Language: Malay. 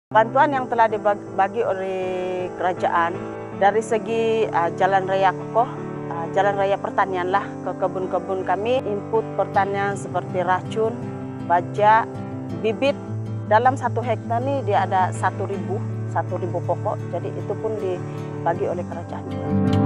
Bantuan yang telah dibagi oleh kerajaan dari segi jalan raya kokoh, jalan raya pertanian lah ke kebun-kebun kami, input pertanian seperti racun, baja, bibit. Dalam 1 hektar ini dia ada 1.000 pokok, jadi itu pun dibagi oleh kerajaan juga.